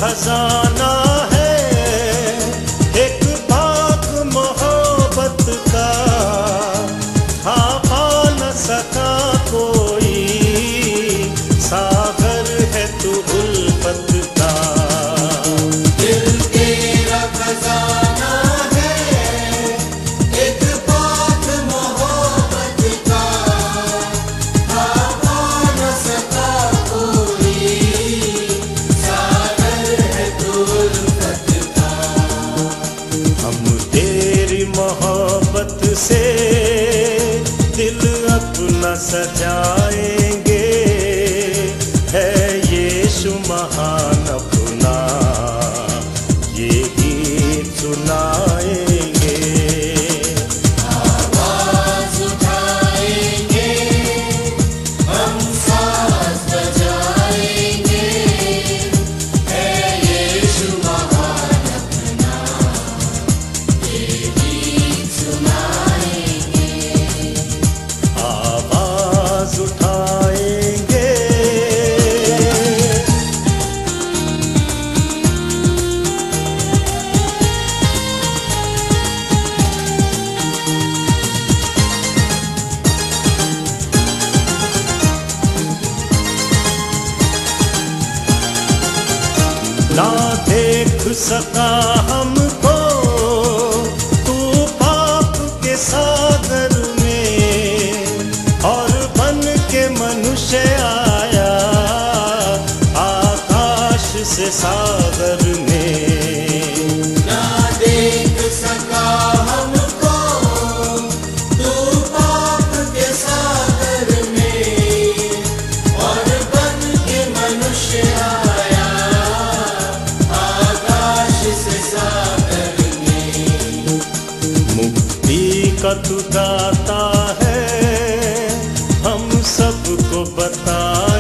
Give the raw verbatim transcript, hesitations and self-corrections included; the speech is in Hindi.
खजाना है, एक बाग मोहब्बत का, था न सका कोई, सागर है तू उल्फत का। दिल तेरा खजाना है, एक बाग मोहब्बत का, था न सका कोई, सागर है तू उल्फत का। हम तेरी मोहब्बत से दिल अपना सजाएंगे, है यीशु महान अपना ये गीत सुनाएंगे। आवाज उठाएंगे, हम साथ बजाएंगे, है यीशु महान अपना ये गीत सुनाएंगे। आवाज उठाएंगे। ना देख सका हमको तू पाप के सागर में, और बन के मनुष्य आया आकाश से सागर में। ना देख सका हमको तू पाप के सागर में, और बन के मनुष्य आया आकाश से सागर में। मुक्ति का तू दाता है, हम सबको बता